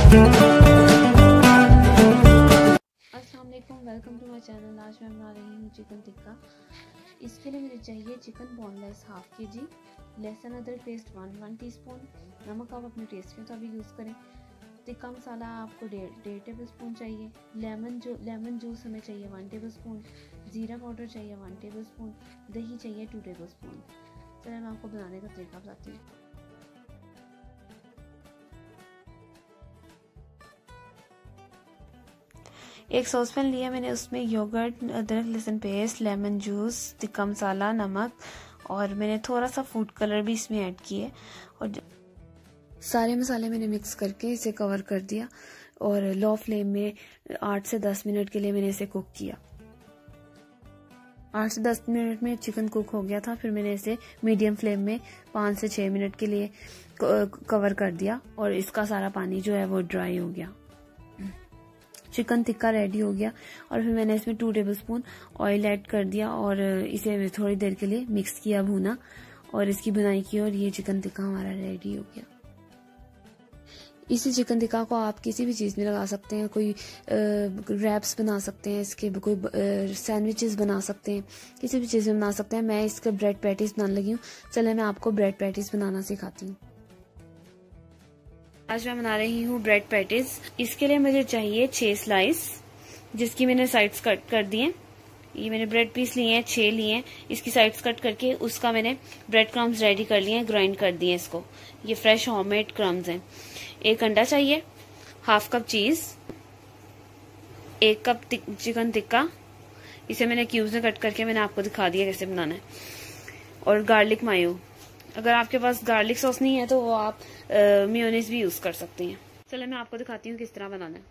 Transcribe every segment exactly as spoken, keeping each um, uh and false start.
अस्सलाम वालेकुम, welcome to my channel. आज मैं बना रही हूँ चिकन टिक्का। इसके लिए मुझे चाहिए चिकन बोनलेस हाफ के जी, लहसुन अदरक पेस्ट वन वन टीस्पून, नमक आप अपने टेस्ट के मुताबिक यूज़ करें। टिक्का मसाला आपको डेढ़ डेढ़ टेबल स्पून चाहिए। लेमन जो लेमन जूस हमें चाहिए वन टेबल स्पून, ज़ीरा पाउडर चाहिए वन टेबल स्पून, दही चाहिए टू टेबल स्पून। चलिए मैं आपको बनाने का तरीका बताती हूँ। एक सॉस पैन लिया मैंने, उसमें योगर्ट, अदरक लहसुन paste, lemon juice, tikka masala, नमक और मैंने थोड़ा सा फूड कलर भी इसमें ऐड किए और सारे मसाले मैंने मिक्स करके इसे कवर कर दिया और लो फ्लेम में आठ से दस मिनट के लिए मैंने इसे कुक किया। आठ से दस मिनट में चिकन कुक हो गया था। फिर मैंने इसे मीडियम फ्लेम में पाँच से छः मिनट के लिए कवर कर दिया और इसका सारा पानी जो है वो ड्राई हो गया। चिकन टिक्का रेडी हो गया और फिर मैंने इसमें टू टेबलस्पून ऑयल ऐड कर दिया और इसे थोड़ी देर के लिए मिक्स किया, भूना और इसकी बुनाई की और ये चिकन टिक्का हमारा रेडी हो गया। इसी चिकन टिक्का को आप किसी भी चीज़ में लगा सकते हैं, कोई रैप्स बना सकते हैं, इसके कोई सैंडविचेस बना सकते हैं, किसी भी चीज़ में बना सकते हैं। मैं इसके ब्रेड पैटीज बनाने लगी हूँ। चले मैं आपको ब्रेड पैटीज बनाना सिखाती हूँ। आज मैं बना रही हूँ ब्रेड पैटीज। इसके लिए मुझे चाहिए छह स्लाइस, जिसकी मैंने साइड्स कट कर दी हैं। ये मैंने ब्रेड पीस लिए हैं, छह लिए हैं। इसकी साइड्स कट करके उसका मैंने ब्रेड क्रम्स रेडी कर लिए हैं, ग्राइंड कर दिए इसको। ये फ्रेश होममेड क्रम्स हैं। एक अंडा चाहिए, हाफ कप चीज, एक कप चिकन टिक्का, इसे मैंने क्यूब्स में कट करके मैंने आपको दिखा दिया कैसे बनाना है, और गार्लिक मायो। अगर आपके पास गार्लिक सॉस नहीं है तो वो आप मेयोनीज भी यूज कर सकती हैं। चलो मैं आपको दिखाती हूँ किस तरह बनाना है।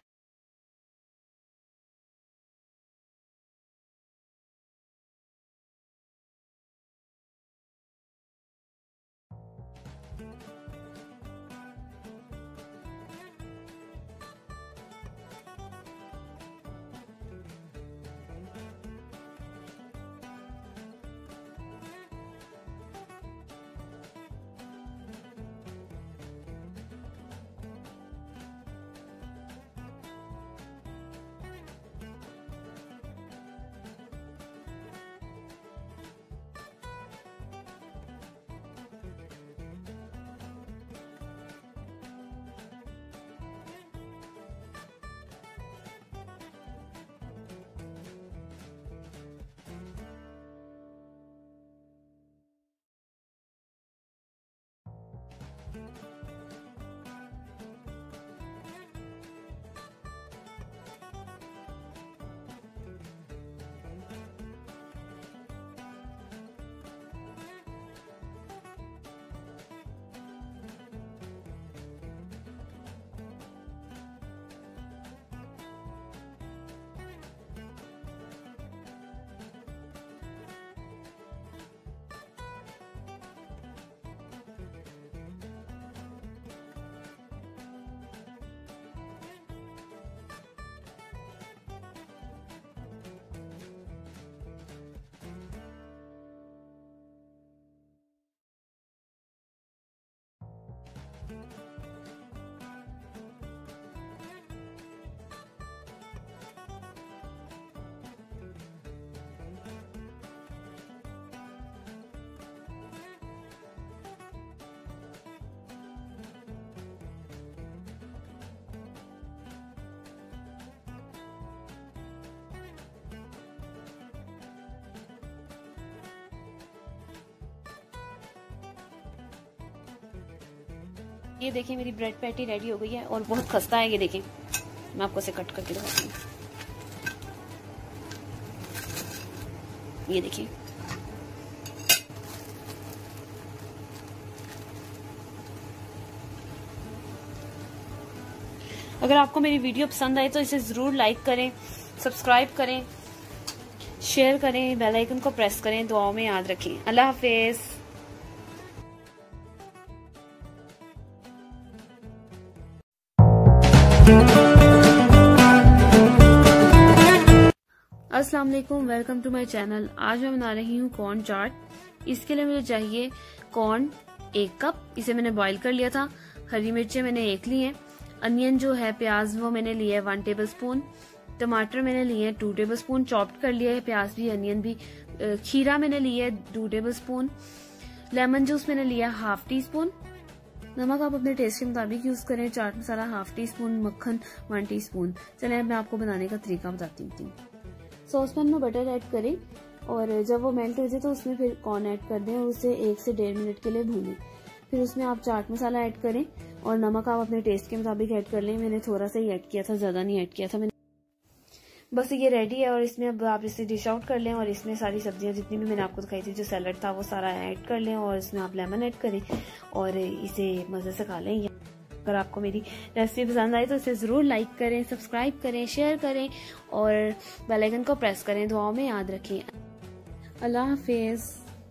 ये देखिए मेरी ब्रेड पैटी रेडी हो गई है और बहुत खस्ता है। ये देखिए मैं आपको इसे कट करके दिखाती हूँ। ये देखिए अगर आपको मेरी वीडियो पसंद आए तो इसे जरूर लाइक करें, सब्सक्राइब करें, शेयर करें, बेल आइकन को प्रेस करें। दुआओं में याद रखें। अल्लाह हाफिज। अस्सलाम वालेकुम, वेलकम टू माय चैनल। आज मैं बना रही हूँ कॉर्न चाट। इसके लिए मुझे चाहिए कॉर्न एक कप, इसे मैंने बॉईल कर लिया था। हरी मिर्चें मैंने एक ली हैं, अनियन जो है प्याज वो मैंने लिया है वन टेबल स्पून। टमाटर मैंने लिए हैं टू टेबल स्पून, चॉप्ड कर लिया है प्याज भी अनियन भी। खीरा मैंने लिया है two tablespoon. Lemon juice मैंने लिया हाफ टी स्पून। नमक आप अपने टेस्ट के मुताबिक यूज करें। Chaat masala half teaspoon, मक्खन वन टी स्पून। चले मैं आपको बनाने का तरीका बताती हूँ। सॉस पैन में बटर ऐड करें और जब वो मेल्ट हो जाए तो उसमें फिर कॉर्न ऐड कर दें और उसे एक से डेढ़ मिनट के लिए भूनें। फिर उसमें आप चाट मसाला ऐड करें और नमक आप अपने टेस्ट के मुताबिक ऐड कर लें। मैंने थोड़ा सा ही ऐड किया था, ज्यादा नहीं ऐड किया था मैंने। बस ये रेडी है और इसमें अब आप इसे डिश आउट कर लें और इसमें सारी सब्जियां जितनी भी मैंने आपको दिखाई थी, जो सैलड था वो सारा ऐड कर लें और इसमें आप लेमन ऐड करें और इसे मजे से खा लें। अगर आपको मेरी रेसिपी पसंद आई तो इसे जरूर लाइक करें, सब्सक्राइब करें, शेयर करें और बेल आइकन को प्रेस करें। दुआओं में याद रखें। अल्लाह हाफिज।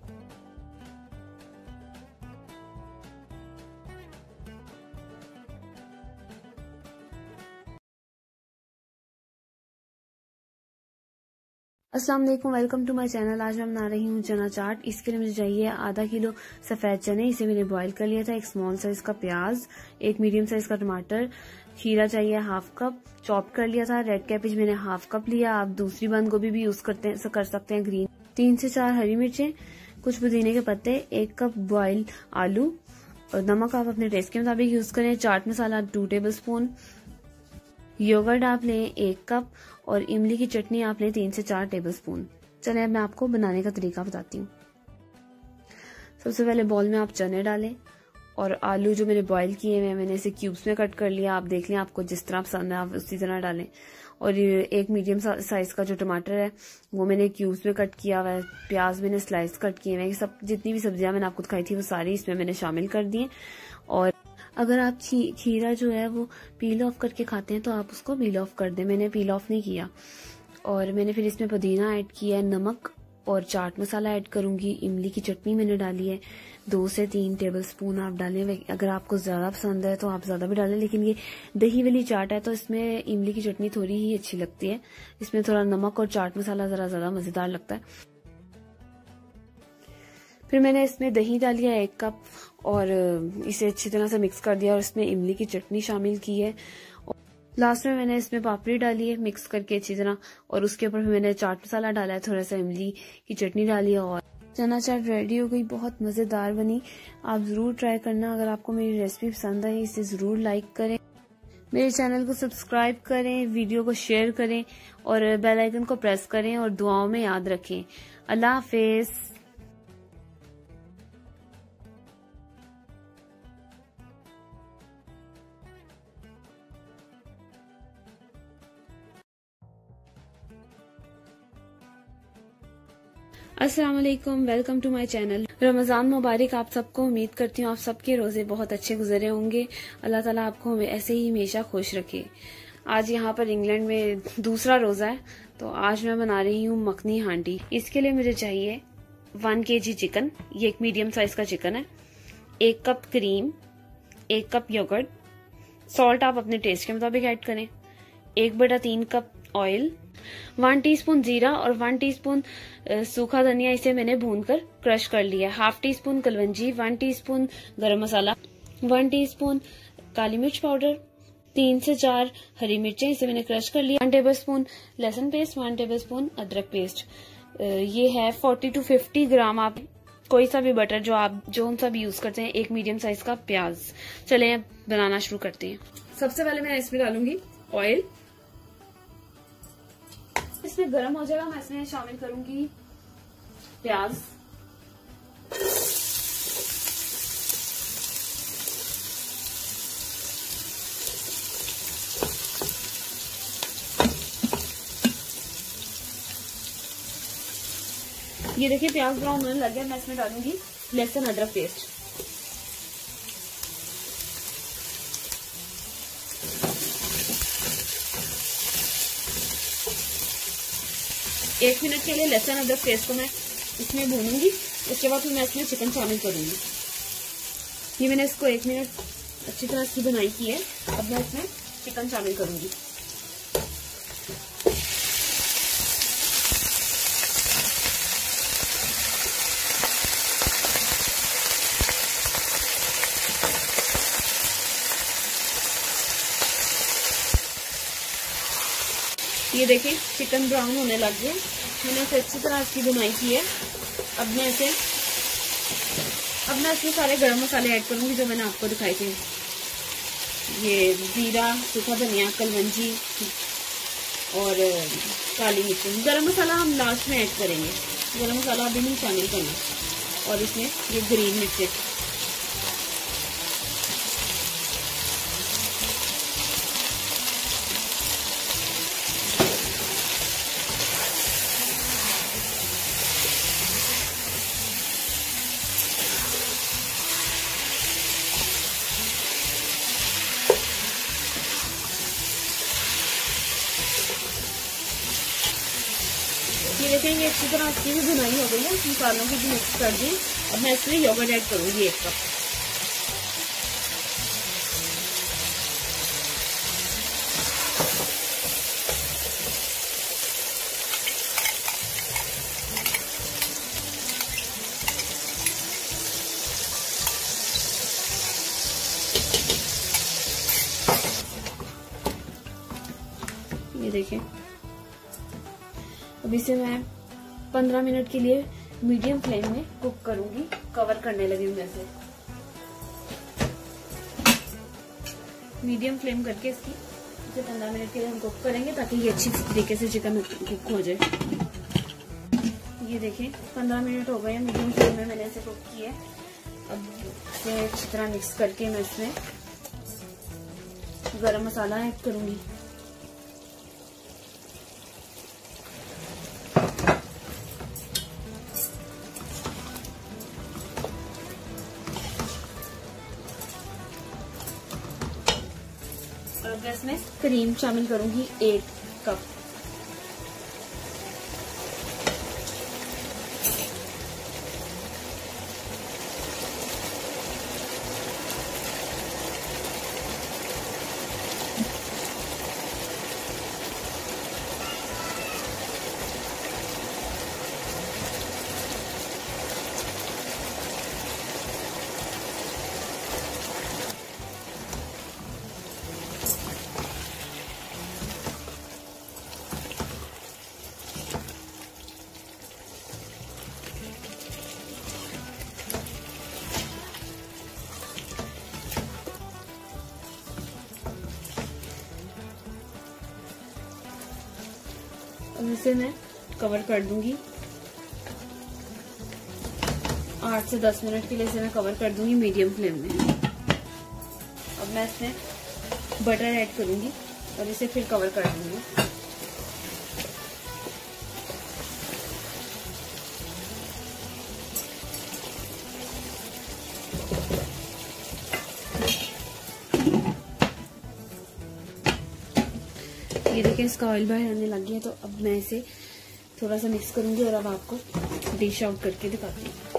अस्सलाम वालेकुम, वेलकम टू माय चैनल। आज मैं बना रही हूँ चना चाट। इसके लिए मुझे चाहिए आधा किलो सफेद चने, इसे मैंने बॉईल कर लिया था। एक स्मॉल साइज का प्याज, एक मीडियम साइज का टमाटर, खीरा चाहिए हाफ कप, चॉप कर लिया था। रेड कैपेज मैंने हाफ कप लिया। आप दूसरी बंद गोभी भी यूज करते हैं, कर सकते हैं, ग्रीन। तीन से चार हरी मिर्चें, कुछ पुदीने के पत्ते, एक कप बॉइल आलू और नमक आप अपने टेस्ट के मुताबिक यूज करें। Chaat masala two tablespoon, yoghurt आप लें एक कप और इमली की चटनी आप लें तीन से चार टेबल स्पून। चले अब मैं आपको बनाने का तरीका बताती हूँ। सबसे पहले बाउल में आप चने डालें और आलू जो मैंने बॉईल किए हुए मैंने इसे क्यूब्स में कट कर लिया। आप देख लें, आपको जिस तरह पसंद है आप उसी तरह डालें। और एक मीडियम साइज का जो टमाटर है वो मैंने क्यूब्स में कट किया हुआ है। प्याज मैंने स्लाइस कट किए हुए। सब जितनी भी सब्जियां मैंने आपको दिखाई थी वो सारी इसमें मैंने शामिल कर दी। और अगर आप खी, खीरा जो है वो पील ऑफ करके खाते हैं तो आप उसको पील ऑफ कर दें। मैंने पील ऑफ नहीं किया। और मैंने फिर इसमें पुदीना ऐड किया है, नमक और चाट मसाला ऐड करूंगी। इमली की चटनी मैंने डाली है, दो से तीन टेबल स्पून आप डालें। अगर आपको ज्यादा पसंद है तो आप ज्यादा भी डालें, लेकिन ये दही वाली चाट है तो इसमें इमली की चटनी थोड़ी ही अच्छी लगती है। इसमें थोड़ा नमक और चाट मसाला जरा ज्यादा मजेदार लगता है। फिर मैंने इसमें दही डाली है एक कप और इसे अच्छी तरह से मिक्स कर दिया और इसमें इमली की चटनी शामिल की है। लास्ट में मैंने इसमें पापड़ी डाली है मिक्स करके अच्छी तरह और उसके ऊपर मैंने चाट मसाला डाला है, थोड़ा सा इमली की चटनी डाली है और चना चाट रेडी हो गई। बहुत मजेदार बनी, आप जरूर ट्राई करना। अगर आपको मेरी रेसिपी पसंद आई इसे जरूर लाइक करें, मेरे चैनल को सब्सक्राइब करें, वीडियो को शेयर करें और बेल आइकन को प्रेस करें और दुआओं में याद रखें। अल्लाह हाफिज। अस्सलाम वालेकुम, welcome to my channel. Ramzan मुबारक आप सबको। उम्मीद करती हूँ आप सबके रोजे बहुत अच्छे गुजरे होंगे। अल्लाह ताला आपको ऐसे ही हमेशा खुश रखे। आज यहाँ पर इंग्लैंड में दूसरा रोजा है तो आज मैं बना रही हूँ मखनी हांडी। इसके लिए मुझे चाहिए वन के जी चिकन, ये एक मीडियम साइज का चिकन है, एक कप क्रीम, एक कप योगर्ट, सॉल्ट आप अपने टेस्ट के मुताबिक ऐड करें, एक बटा तीन कप ऑयल, वन टीस्पून जीरा और वन टीस्पून सूखा धनिया, इसे मैंने भूनकर क्रश कर लिया। हाफ टी स्पून कलवंजी, one teaspoon garam masala, one teaspoon काली मिर्च पाउडर, तीन से चार हरी मिर्चें, इसे मैंने क्रश कर लिया। वन टेबल स्पून लहसुन पेस्ट, वन टेबल स्पून अदरक पेस्ट। ये है फोर्टी टू फिफ्टी ग्राम आप कोई सा भी बटर जो आप जो सा भी यूज करते हैं, एक मीडियम साइज का प्याज। चले बनाना शुरू करते हैं। सबसे पहले मैं इसमें डालूंगी ऑयल। इसमें गर्म हो जाएगा मैं इसमें शामिल करूंगी प्याज, ये देखिए प्याज ब्राउन होने लग गया। मैं इसमें डालूंगी लहसुन अदरक पेस्ट। एक मिनट के लिए लहसुन अदरक पेस्ट को मैं इसमें भूनूंगी। उसके बाद फिर मैं इसमें चिकन शामिल करूंगी। ये मैंने इसको एक मिनट अच्छी तरह इसकी बनाई की है। अब मैं इसमें चिकन शामिल करूंगी। ये देखें चिकन ब्राउन होने लग गया। मैंने इसे अच्छी तरह इसकी बुनाई की है। अब मैं इसे अब मैं इसमें सारे गरम मसाले ऐड करूंगी जो मैंने आपको दिखाए थे। ये जीरा, सूखा धनिया, कलवंजी और काली मिर्च। गरम मसाला हम लास्ट में ऐड करेंगे, गरम मसाला अभी नहीं शामिल करना। और इसमें ये ग्रीन मिर्च, ये देखें ये अच्छी तरह इसकी भी भुनाई हो गई है, मसालों की भी मिक्स कर दी। अब मैं इसमें योगर्ट ऐड करूंगी एक कप। ये देखें अब इसे मैं पंद्रह मिनट के लिए मीडियम फ्लेम में कुक करूंगी। कवर करने लगी हूँ मैं इसे मीडियम फ्लेम करके इसकी इसे पंद्रह मिनट के लिए हम कुक करेंगे ताकि ये अच्छी तरीके से चिकन कुक हो जाए। ये देखें पंद्रह मिनट हो गए मीडियम फ्लेम में मैंने इसे कुक किया। अब इसे अच्छी तरह मिक्स करके मैं इसमें गरम मसाला ऐड करूंगी। और मैं इसमें क्रीम शामिल करूंगी एक कप। अब इसे मैं कवर कर दूंगी आठ से दस मिनट के लिए। इसे मैं कवर कर दूंगी मीडियम फ्लेम में। अब मैं इसमें बटर ऐड करूंगी और इसे फिर कवर कर दूंगी। ये देखिए इसका ऑयल बाहर आने लग गया। तो अब मैं इसे थोड़ा सा मिक्स करूंगी और अब आपको डिश आउट करके दिखाती हूँ।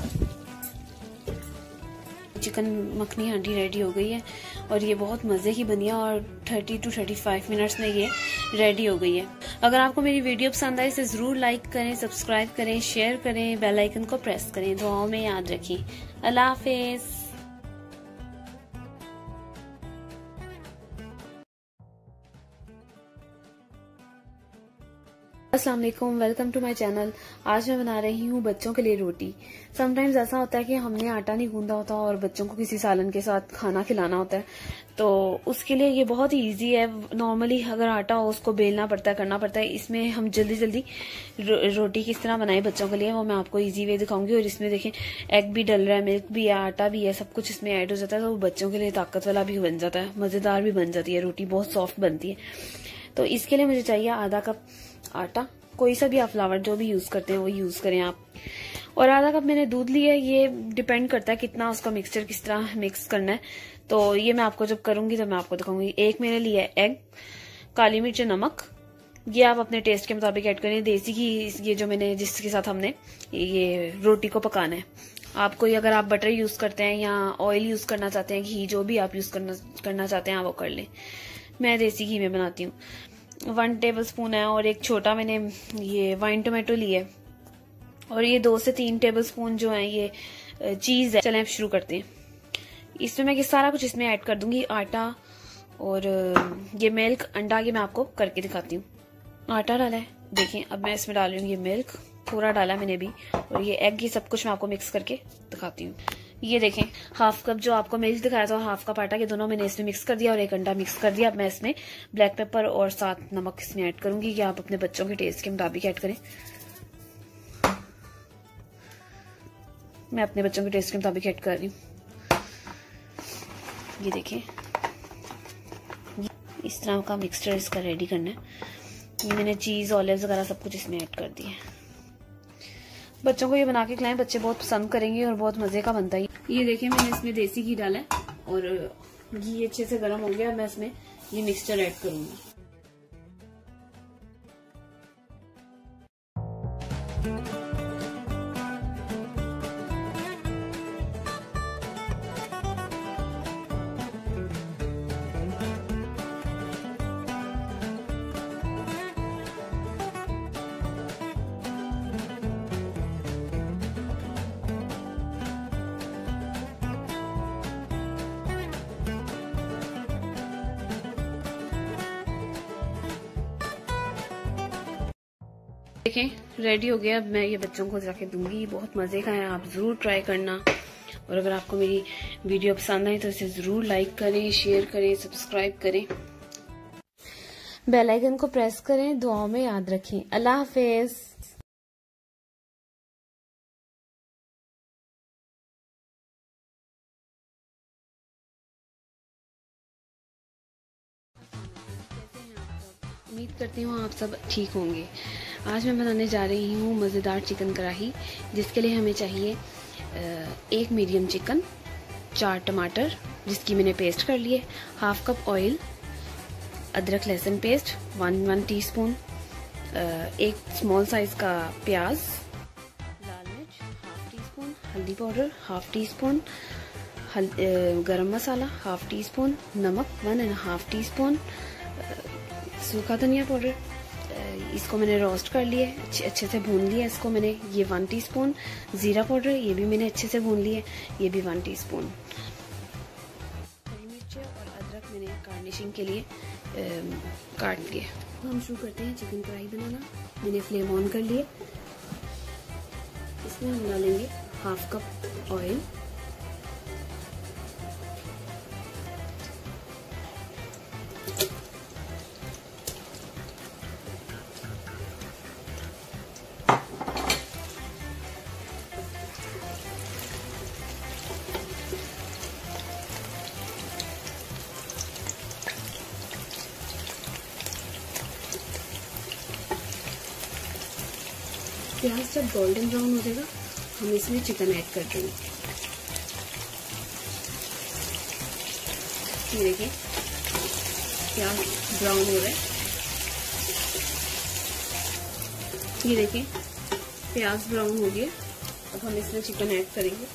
चिकन मखनी हांडी रेडी हो गई है और ये बहुत मज़े की बनी है और तीस टू पैंतीस मिनट्स में ये रेडी हो गई है। अगर आपको मेरी वीडियो पसंद आए इसे ज़रूर लाइक करें, सब्सक्राइब करें, शेयर करें, बेल आइकन को प्रेस करें। दुआओं में याद रखें। अल्लाह हाफिज़। अस्सलाम वालेकुम, वेलकम टू माय चैनल। आज मैं बना रही हूँ बच्चों के लिए रोटी। समटाइम्स ऐसा होता है कि हमने आटा नहीं गूंदा होता और बच्चों को किसी सालन के साथ खाना खिलाना होता है, तो उसके लिए ये बहुत ही इजी है। नॉर्मली अगर आटा हो उसको बेलना पड़ता है, करना पड़ता है। इसमें हम जल्दी जल्दी रो, रोटी किस तरह बनाए बच्चों के लिए वो मैं आपको इजी वे दिखाऊंगी। और इसमें देखें एग भी डल रहा है, मिल्क भी है, आटा भी है, सब कुछ इसमें ऐड हो जाता है। तो वो बच्चों के लिए ताकत वाला भी बन जाता है, मजेदार भी बन जाती है, रोटी बहुत सॉफ्ट बनती है। तो इसके लिए मुझे चाहिए आधा कप आटा, कोई सा भी आप फ्लावर जो भी यूज करते हैं वो यूज करें आप। और आधा कप मैंने दूध लिया है। ये डिपेंड करता है कितना उसका मिक्सचर किस तरह मिक्स करना है, तो ये मैं आपको जब करूंगी तो मैं आपको दिखाऊंगी। एक मैंने लिया है एग, काली मिर्च, नमक, ये आप अपने टेस्ट के मुताबिक ऐड करें। देसी घी ये जो मैंने जिसके साथ हमने ये रोटी को पकाना है। आप कोई अगर आप बटर यूज करते हैं या ऑयल यूज करना चाहते हैं, घी जो भी आप यूज करना करना चाहते हैं आप वो कर लें। मैं देसी घी में बनाती हूँ। वन टेबल स्पून है और एक छोटा मैंने ये वाइन टोमेटो लिया है और ये दो से तीन टेबल स्पून जो है ये चीज है। चलें अब शुरू करते हैं। इसमें मैं सारा कुछ इसमें ऐड कर दूंगी, आटा और ये मिल्क, अंडा, ये मैं आपको करके दिखाती हूँ। आटा डाला है। देखिए अब मैं इसमें डाल रही हूँ ये मिल्क, पूरा डाला मैंने भी, और ये एग, ये सब कुछ मैं आपको मिक्स करके दिखाती हूँ। ये देखें हाफ कप जो आपको मिल्क दिखाया था, हाफ कप आटा, ये दोनों मैंने इसमें मिक्स कर दिया और एक अंडा मिक्स कर दिया। अब मैं इसमें ब्लैक पेपर और साथ नमक इसमें ऐड करूंगी, कि आप अपने बच्चों के टेस्ट के मुताबिक ऐड करें। मैं अपने बच्चों के टेस्ट के मुताबिक ऐड कर रही हूँ। ये देखें इस तरह का मिक्सचर इसका रेडी करना है। ये मैंने चीज, ऑलिव्स वगैरह सब कुछ इसमें ऐड कर दिया है। बच्चों को ये बना के खिलाएं, बच्चे बहुत पसंद करेंगे और बहुत मजे का बनता है। ये देखें मैंने इसमें देसी घी डाला है और घी अच्छे से गर्म हो गया। मैं इसमें ये मिक्सचर ऐड करूंगी। देखें रेडी हो गया। अब मैं ये बच्चों को जाके दूंगी। बहुत मजे का है, आप जरूर ट्राई करना। और अगर आपको मेरी वीडियो पसंद आए तो इसे जरूर लाइक करें, शेयर करें, सब्सक्राइब करें, बेल आइकन को प्रेस करें। दुआओं में याद रखें। अल्लाह हाफिज। उम्मीद करती हूँ आप सब ठीक होंगे। आज मैं बनाने जा रही हूँ मज़ेदार चिकन कढ़ाई, जिसके लिए हमें चाहिए एक मीडियम चिकन, चार टमाटर जिसकी मैंने पेस्ट कर लिए, हाफ कप ऑयल, अदरक लहसुन पेस्ट वन वन टीस्पून, एक स्मॉल साइज का प्याज, लाल मिर्च हाफ टी स्पून, हल्दी powder half teaspoon, garam masala half teaspoon, नमक one and half teaspoon, सूखा धनिया पाउडर, इसको मैंने रोस्ट कर लिए, अच्छे अच्छे से भून लिया इसको मैंने, ये वन टीस्पून, जीरा पाउडर ये भी मैंने अच्छे से भून लिए, ये भी वन टीस्पून, हरी मिर्च और अदरक मैंने गार्निशिंग के लिए काट लिए। तो हम शुरू करते हैं चिकन कढ़ाई बनाना। मैंने फ्लेम ऑन कर लिए। इसमें हम डालेंगे हाफ कप ऑयल, प्याज जब गोल्डन ब्राउन हो जाएगा हम इसमें चिकन ऐड कर देंगे। ये देखिए प्याज ब्राउन हो रहा है। ये देखिए प्याज ब्राउन हो गया। अब हम इसमें चिकन ऐड करेंगे।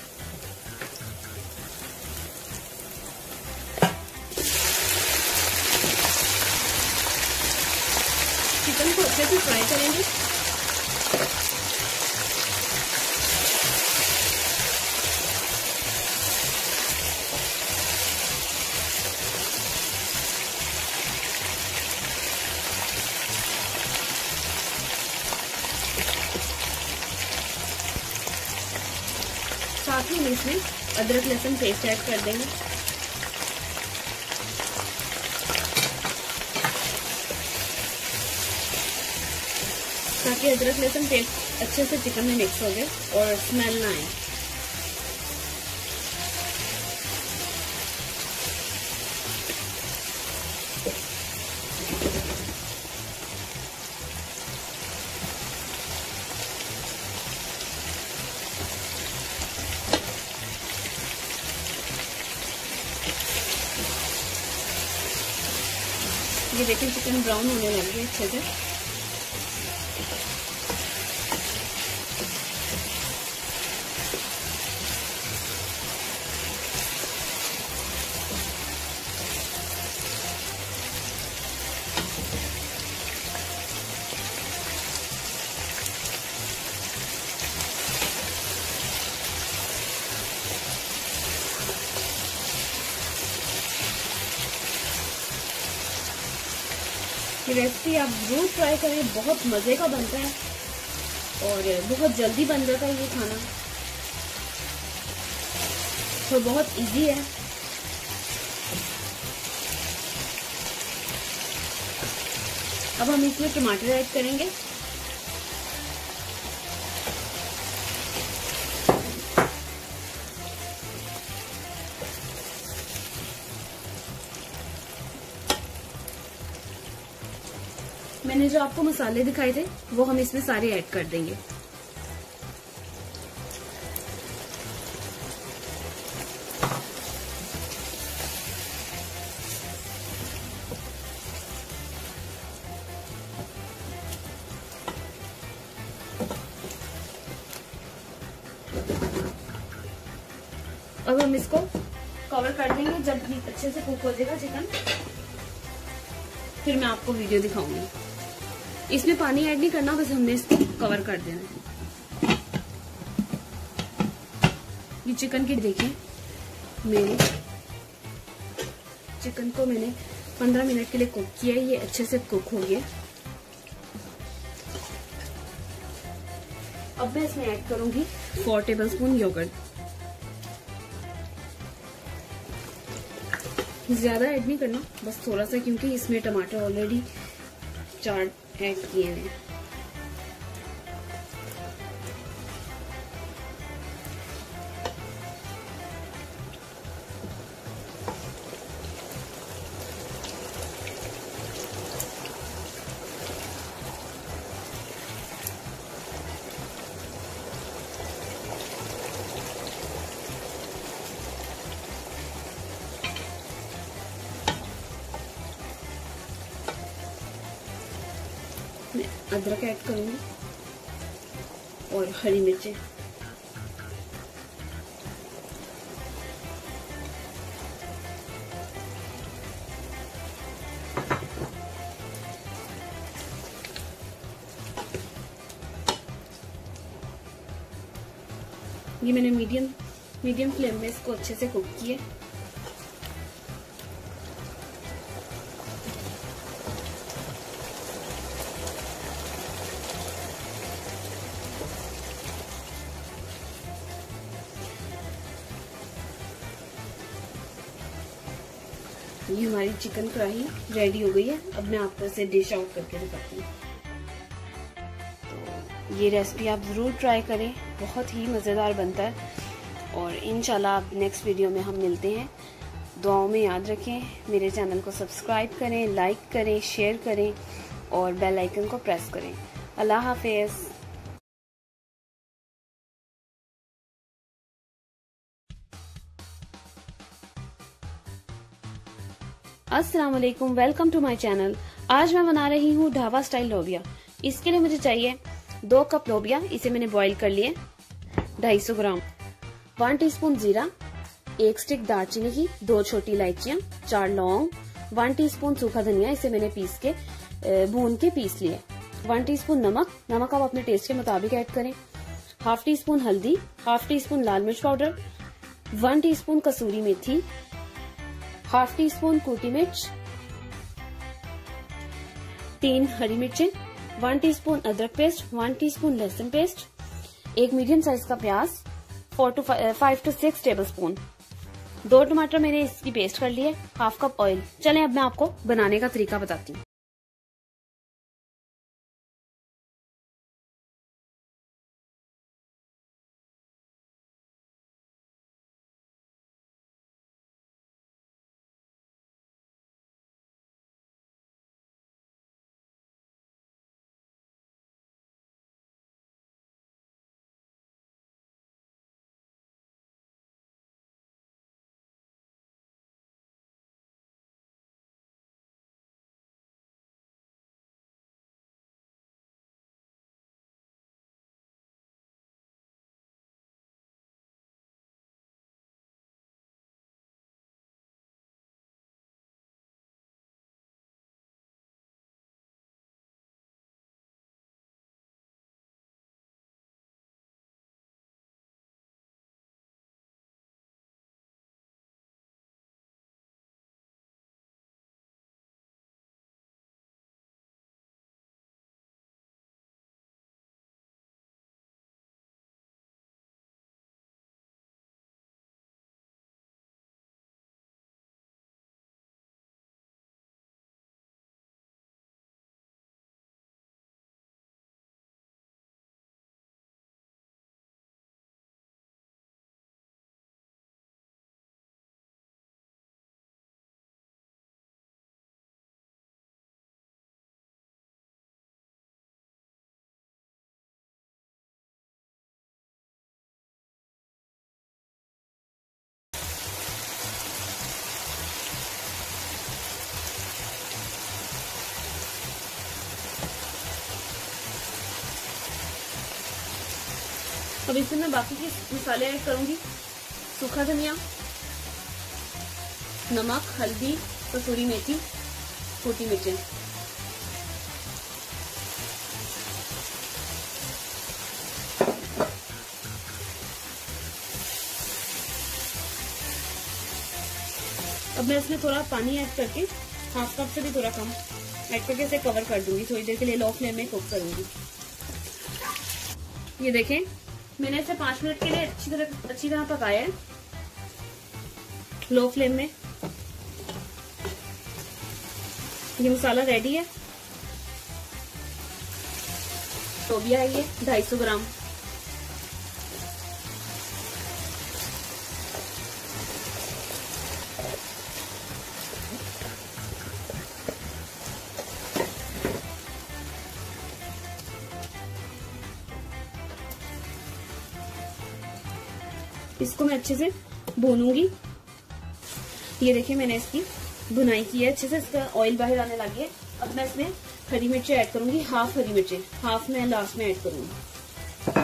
चिकन को अच्छे से फ्राई करेंगे। साथ ही हम इसमें अदरक लहसुन पेस्ट ऐड कर देंगे। ताकि अदरक लहसुन पेस्ट अच्छे से चिकन में मिक्स हो जाए और स्मेल ना आए। ये देखिए चिकन ब्राउन होने लग गया अच्छे से। ये रेसिपी आप जरूर ट्राई करें, बहुत मजे का बनता है और बहुत जल्दी बन जाता है ये खाना, तो बहुत इजी है। अब हम इसमें टमाटर ऐड करेंगे। मैंने जो आपको मसाले दिखाए थे वो हम इसमें सारे ऐड कर देंगे। अब हम इसको कवर कर देंगे। जब ये अच्छे से कुक हो जाएगा चिकन, फिर मैं आपको वीडियो दिखाऊंगी। इसमें पानी ऐड नहीं करना, बस हमने इसको कवर कर देना है। ये चिकन की देखिए, मेरे चिकन को मैंने पंद्रह मिनट के लिए कुक किया है, ये अच्छे से कुक हो गया। अब मैं इसमें ऐड करूंगी फोर टेबल स्पून योगर्ट। ज्यादा ऐड नहीं करना, बस थोड़ा सा, क्योंकि इसमें टमाटर ऑलरेडी चार ऐड किए हैं। मैं अदरक ऐड करूंगी और हरी मिर्चें। ये मैंने मीडियम मीडियम फ्लेम में इसको अच्छे से कुक किया। ये हमारी चिकन कढ़ाई रेडी हो गई है। अब मैं आपको इसे डिश आउट करके दिखाती हूँ। तो ये रेसिपी आप ज़रूर ट्राई करें, बहुत ही मज़ेदार बनता है। और इंशाल्लाह अब नेक्स्ट वीडियो में हम मिलते हैं। दुआओं में याद रखें, मेरे चैनल को सब्सक्राइब करें, लाइक करें, शेयर करें और बेल आइकन को प्रेस करें। अल्लाह हाफिज़। अस्सलाम वालेकुम, वेलकम टू माय चैनल। आज मैं बना रही हूँ ढाबा स्टाइल लोबिया। इसके लिए मुझे चाहिए दो कप लोबिया, इसे मैंने बॉईल कर लिए, ढाई सौ ग्राम, वन टीस्पून जीरा, एक स्टिक दालचीनी की, दो छोटी इलायचियां, चार लौंग, वन टीस्पून सूखा धनिया, इसे मैंने पीस के भून के पीस लिए, वन टीस्पून नमक, नमक आप अपने टेस्ट के मुताबिक ऐड करें, हाफ टी स्पून हल्दी, हाफ टी स्पून लाल मिर्च पाउडर, वन टीस्पून कसूरी मेथी, हाफ टी स्पून कुटी मिर्च, तीन हरी मिर्चें, वन टीस्पून अदरक पेस्ट, वन टीस्पून लहसुन पेस्ट, एक मीडियम साइज का प्याज, four to five to six tablespoon, दो टमाटर मैंने इसकी पेस्ट कर लिए, हाफ कप ऑयल। चलें अब मैं आपको बनाने का तरीका बताती हूँ। अब इसमें मैं बाकी के मसाले ऐड करूंगी। सूखा धनिया, नमक, हल्दी, कसूरी मेथी, छोटी मिर्चें। अब मैं इसमें थोड़ा पानी ऐड करके, हाफ कप से भी थोड़ा कम ऐड करके इसे कवर कर दूंगी। थोड़ी देर के लिए लो फ्लेम में कुक करूंगी। ये देखें, मैंने इसे पांच मिनट के लिए अच्छी तरह अच्छी तरह पकाया है लो फ्लेम में। ये मसाला रेडी है। लोबिया है ये ढाई सौ ग्राम। इसको मैं अच्छे से भूनूंगी। ये देखिए, मैंने इसकी भुनाई की है अच्छे से, इसका ऑयल बाहर आने लगी है। अब मैं इसमें हरी मिर्चें ऐड करूंगी, हाफ हरी मिर्चें, हाफ मैं लास्ट में ऐड करूंगी।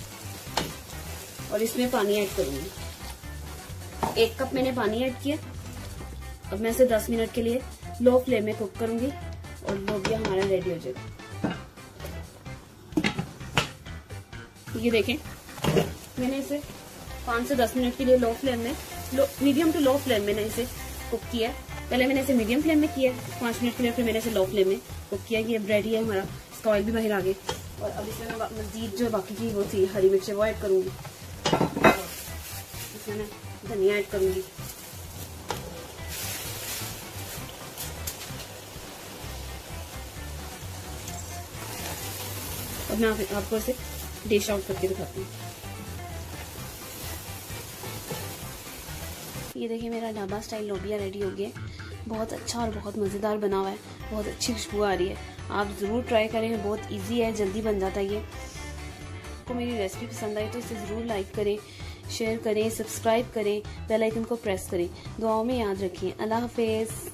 और इसमें पानी ऐड करूंगी। एक कप मैंने पानी ऐड किया। अब मैं इसे दस मिनट के लिए लो फ्लेम में कुक करूंगी और लोबिया हमारा रेडी हो जाएगा। ये देखें, मैंने इसे पाँच से दस मिनट के लिए लो फ्लेम में, low medium to low flame में इसे कुक किया है। पहले मैंने इसे मीडियम फ्लेम में किया पाँच मिनट के लिए, फिर मैंने इसे लो फ्लेम में कुक किया। ये ब्रेड ही है हमारा, इसका ऑयल भी बाहर आ गया। और अब इसमें मैं मजीद जो बाकी की वो थी हरी मिर्चें वो ऐड करूंगी। इसमें मैं धनिया ऐड करूंगी। और मैं आप, आपको इसे डिश आउट करके दिखाती हूँ। ये देखिए, मेरा ढाबा स्टाइल लोबिया रेडी हो गया। बहुत अच्छा और बहुत मज़ेदार बना हुआ है। बहुत अच्छी खुशबू आ रही है। आप ज़रूर ट्राई करें, बहुत इजी है, जल्दी बन जाता है। ये आपको मेरी रेसिपी पसंद आई तो इसे ज़रूर लाइक करें, शेयर करें, सब्सक्राइब करें, बेल आइकन को प्रेस करें। दुआओं में याद रखें। अल्लाह हाफिज़।